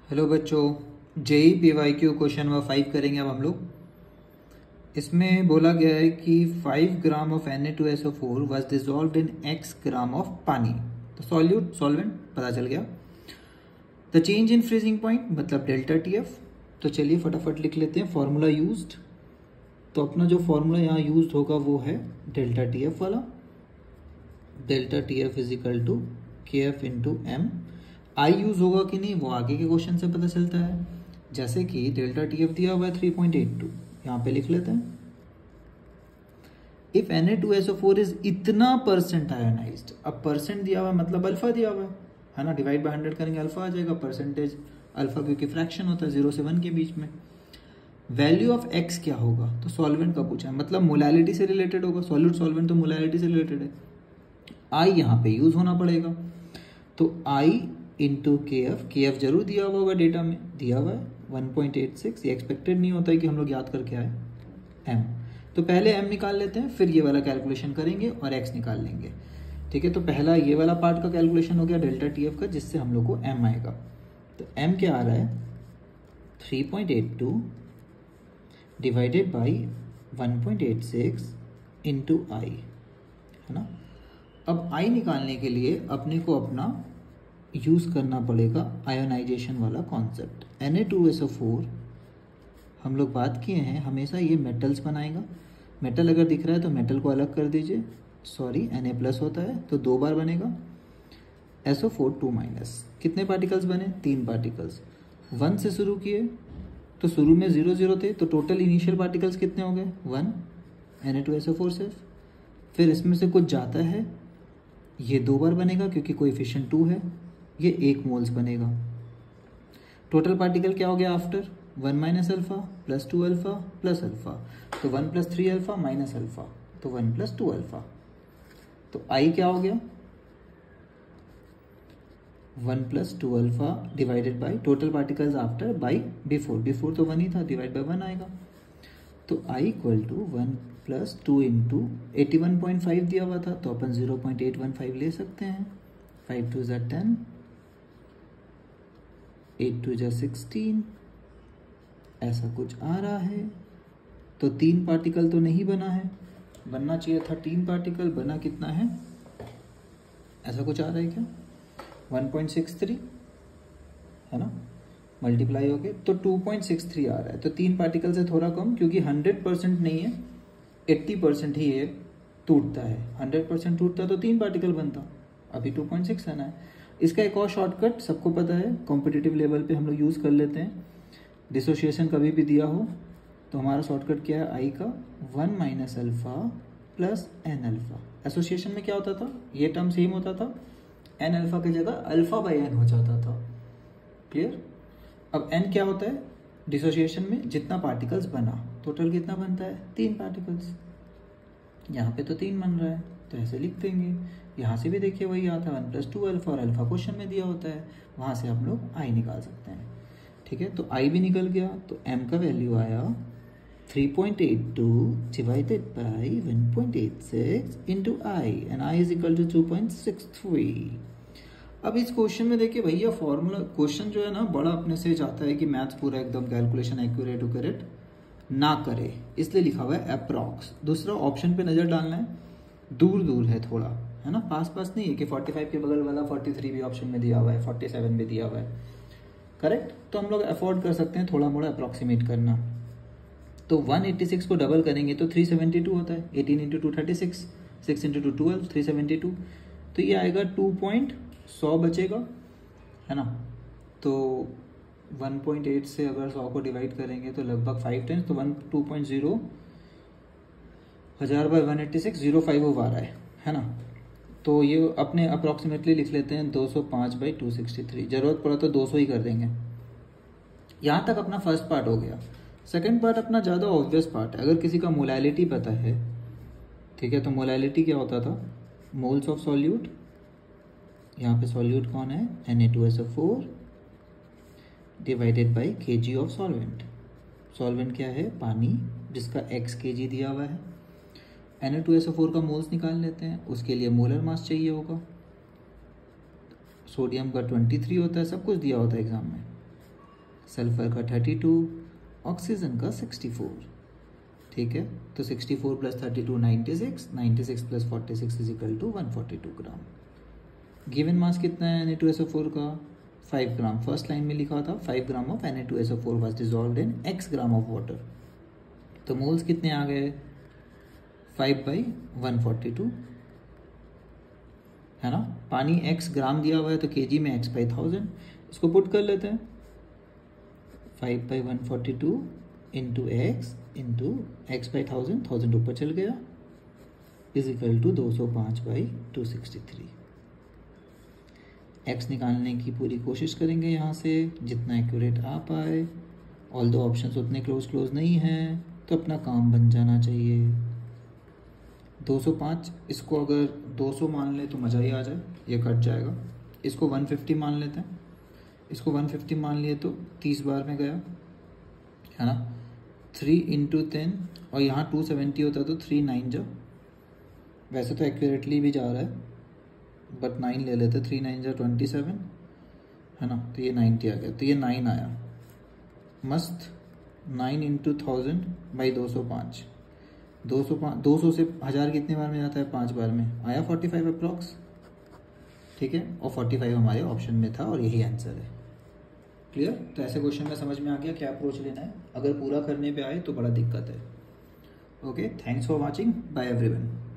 Hello बच्चों, JEE PYQ question number 5 करेंगे अब हम लोग। इसमें बोला गया है कि 5 gram of Na2SO4 was dissolved in x gram of पानी। तो सॉल्वेंट पता चल गया। The change in freezing point मतलब डेल्टा टीएफ। तो चलिए फटाफट लिख लेते हैं फॉर्मूला यूज्ड। तो अपना जो फॉर्मूला यहाँ यूज होगा वो है डेल्टा टीएफ वाला। Delta TF is equal to K F into M. I use होगा कि नहीं वो आगे के क्वेश्चन से पता चलता है। जैसे कि डेल्टा टीएफ दिया हुआ है 3.82, यहाँ पे लिख लेते हैं। इफ Na2SO4 इज इतना परसेंट आयोनाइज्ड, अब परसेंट दिया हुआ है मतलब अल्फा दिया हुआ है ना, डिवाइड बाय 100 करेंगे अल्फा आ जाएगा। परसेंटेज अल्फा क्योंकि फ्रैक्शन होता है 0 से 1 के बीच में। वैल्यू ऑफ एक्स क्या होगा, तो सॉल्वेंट का पूछा है, मतलब मोलैलिटी से रिलेटेड होगा। सॉल्यूट सॉल्वेंट तो मोलैलिटी से रिलेटेड है। आई यहाँ पे यूज होना पड़ेगा, तो आई इंटू के एफ जरूर दिया हुआ होगा, डेटा में दिया हुआ है 1.86। ये एक्सपेक्टेड नहीं होता है कि हम लोग याद करके आए। एम, तो पहले एम निकाल लेते हैं, फिर ये वाला कैलकुलेशन करेंगे और एक्स निकाल लेंगे। ठीक है, तो पहला ये वाला पार्ट का कैलकुलेशन हो गया डेल्टा टी एफ का, जिससे हम लोग को एम आएगा। तो एम क्या आ रहा है 3.82 डिवाइडेड बाई 1.86 इंटू आई, है ना। अब आई निकालने के लिए अपने को अपना यूज करना पड़ेगा आयोनाइजेशन वाला कॉन्सेप्ट। Na2SO4 हम लोग बात किए हैं, हमेशा ये मेटल्स बनाएगा। मेटल अगर दिख रहा है तो मेटल को अलग कर दीजिए, सॉरी Na+ होता है तो 2 बार बनेगा। SO4 2-, कितने पार्टिकल्स बने 3 पार्टिकल्स। 1 से शुरू किए तो शुरू में 0 0 थे, तो टोटल इनिशियल पार्टिकल्स कितने हो गए 1 Na2SO4 से। फिर इसमें से कुछ जाता है, ये 2 बार बनेगा क्योंकि कोएफिशिएंट 2 है, ये 1 मोल्स बनेगा। टोटल पार्टिकल क्या हो गया after 1 - alpha plus 2 alpha plus alpha, तो 1 + 3 अल्फा माइनस अल्फा, तो 1 + 2 अल्फा। तो आई क्या हो गया 1 + 2 alpha divided by total particles after by before तो 1 ही था, डिवाइड बाई 1 आएगा। तो आई इक्वल टू 1 + 2 इंटू 81.5 दिया हुआ था, तो अपन 0.815 ले सकते हैं। 5 2 = 10, 8 2 = 16, ऐसा कुछ आ रहा है। तो 3 पार्टिकल तो नहीं बना है, बनना चाहिए था 3 पार्टिकल, बना कितना है, ऐसा कुछ आ रहा है क्या 1.63, है ना, मल्टीप्लाई हो गए तो 2.63 आ रहा है। तो 3 पार्टिकल से थोड़ा कम, क्योंकि 100% नहीं है, 80% ही ये टूटता है। 100% टूटता तो 3 पार्टिकल बनता, अभी 2.6 आना है। इसका एक और शॉर्टकट सबको पता है, कॉम्पिटिटिव लेवल पे हम लोग यूज़ कर लेते हैं। डिसोसिएशन कभी भी दिया हो तो हमारा शॉर्टकट क्या है, आई का 1 - alpha plus n alpha. Association में क्या होता था, ये टर्म सेम होता था, एन अल्फा की जगह अल्फा बाई एन हो जाता था। क्लियर। अब एन क्या होता है डिसोसिएशन में, जितना पार्टिकल्स बना, टोटल कितना बनता है 3 पार्टिकल्स। यहाँ पे तो 3 बन रहा है, तो ऐसे लिख देंगे। यहाँ से भी देखिए वही आता है 1 + 2 अल्फा, और अल्फा क्वेश्चन में दिया होता है, वहाँ से हम लोग आई निकाल सकते हैं। ठीक है, तो आई भी निकल गया, तो एम का वैल्यू आया 3.82 divided by 1.86 into i, and i is equal to 2.63। अब इस क्वेश्चन में देखिए भैया, फॉर्मूला क्वेश्चन जो है ना बड़ा अपने से चाहता है कि मैथ्स पूरा एकदम कैलकुलेशन एक्यूरेट ना करे, इसलिए लिखा हुआ है अप्रॉक्स। दूसरा ऑप्शन पे नज़र डालना है, दूर दूर है थोड़ा, है ना, पास पास नहीं है कि 45 के बगल वाला 43 भी ऑप्शन में दिया हुआ है, 47 भी दिया हुआ है, करेक्ट। तो हम लोग अफोर्ड कर सकते हैं थोड़ा मोड़ा अप्रॉक्सीमेट करना। तो 186 को डबल करेंगे तो 372 होता है, 18 × 2 36, 6 × 2 12, 372। तो ये आएगा 2.100 बचेगा, है ना। तो 1.8 से अगर 100 को डिवाइड करेंगे तो लगभग 5 टाइम्स, तो 2.0 1000 बाई 186 05 आ रहा है ना। तो ये अपने अप्रॉक्सीमेटली लिख लेते हैं 205 बाई 263, जरूरत पड़ा तो 200 ही कर देंगे। यहाँ तक अपना फर्स्ट पार्ट हो गया। सेकंड पार्ट अपना ज़्यादा ऑब्वियस पार्ट है, अगर किसी का मोलैलिटी पता है, ठीक है, तो मोलैलिटी क्या होता था, मोल्स ऑफ सॉल्यूट, यहाँ पे सॉल्यूट कौन है Na2SO4 divided by kg of solvent. Solvent क्या है पानी, जिसका x kg दिया हुआ है। Na2SO4 का मोल्स निकाल लेते हैं, उसके लिए मोलर मास चाहिए होगा। सोडियम का 23 होता है, सब कुछ दिया होता है एग्जाम में। सल्फर का 32, ऑक्सीजन का 64। ठीक है, तो 64 plus 32 96, 96 plus 46 is equal to 142 gram. Given mass कितना है Na2SO4 का? 5 ग्राम। फर्स्ट लाइन में लिखा था 5 gram of Na2SO4 was dissolved in x gram of water. तो मोल्स कितने आ गए? 5/142, है ना। पानी x ग्राम दिया हुआ है तो kg में x/1000, इसको पुट कर लेते हैं। 5/142 इंटू x/1000, 1000 ऊपर चल गया, इज इक्वल टू 205/263। x निकालने की पूरी कोशिश करेंगे यहाँ से, जितना एक्यूरेट आ पाए। ऑल दो ऑप्शंस उतने क्लोज नहीं हैं, तो अपना काम बन जाना चाहिए। 205, इसको अगर 200 मान ले तो मज़ा ही आ जाए, ये कट जाएगा। इसको 150 मान लेते हैं। इसको 150 मान लिए तो 30 बार में गया, है ना। 3 × 10, और यहाँ 270 होता तो 3 9 जा, वैसे तो एक्यूरेटली भी जा रहा है बट 9 ले लेते। 3 9 जा 27, है ना, तो ये 90 आ गया, तो ये 9 आया। मस्त। 9 × 1000/205, 200 से 1000 कितने बार में जाता है? 5 बार में। आया 45 अप्रॉक्स। ठीक है, और 45 हमारे ऑप्शन में था और यही आंसर है। क्लियर? तो ऐसे क्वेश्चन में समझ में आ गया क्या अप्रोच लेना है। अगर पूरा करने पे आए तो बड़ा दिक्कत है। Okay, thanks for watching, bye everyone.